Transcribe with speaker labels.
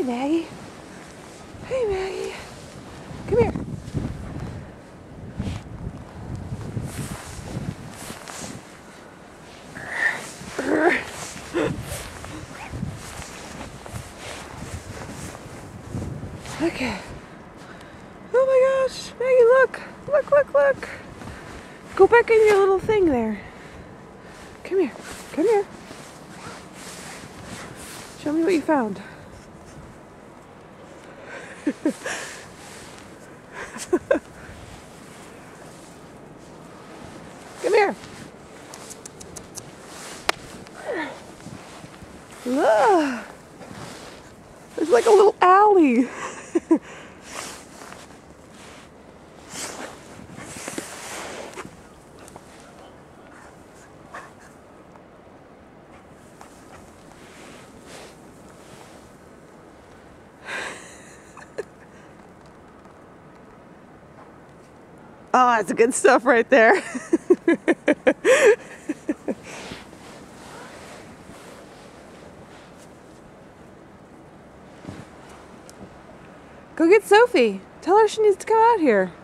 Speaker 1: Maggie. Hey, Maggie. Come here. Okay. Oh my gosh, Maggie, look. Look, look, look. Go back in your little thing there. Come here. Come here. Show me what you found. Come here. Look. There's like a little alley. Oh, that's good stuff right there. Go get Sophie. Tell her she needs to come out here.